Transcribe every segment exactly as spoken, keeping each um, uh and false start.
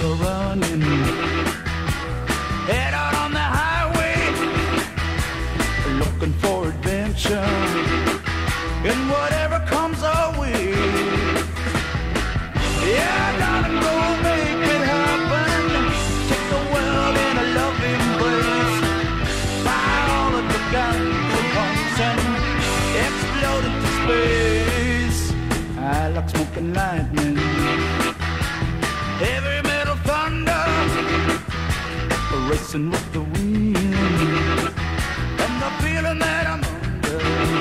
motor running, head out on the highway, looking for adventure in whatever comes our way. Yeah, darling, go make it happen. Take the world in a loving embrace. Fire all of the guns at once and explode into space. I like smoking lightning, heavy metal thunder, racing with the wind, and the feeling that I'm under.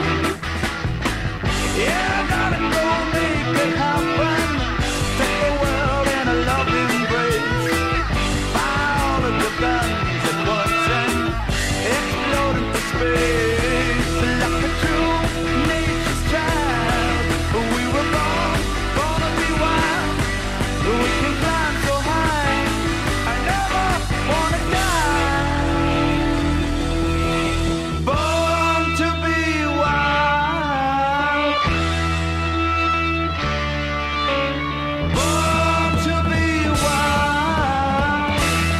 Yeah, darling, go make it happen. Take the world in a loving embrace. Fire all of the guns at once and explode into space. Like a true nature's child, we were born, born to be wild. We can climb so high, I never wanna die. Born to be wild, born to be wild.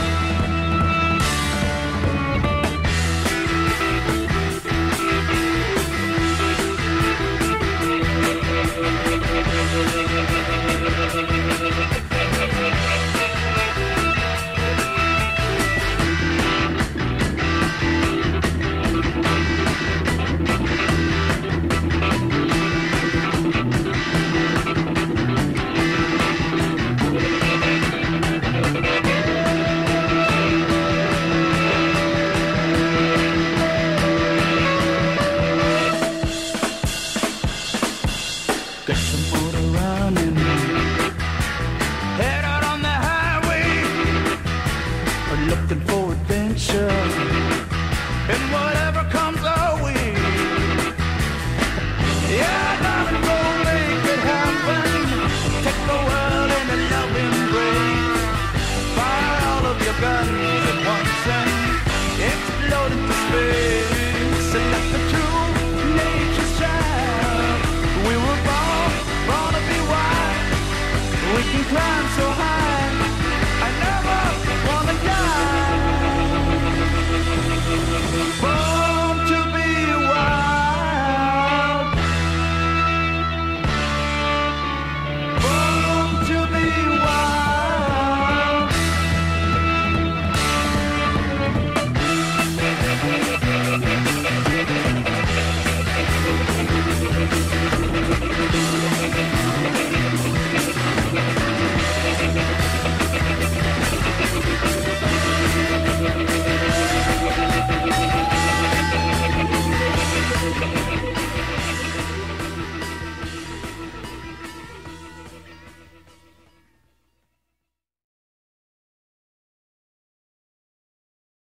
Get some motor running, head out on the highway, looking for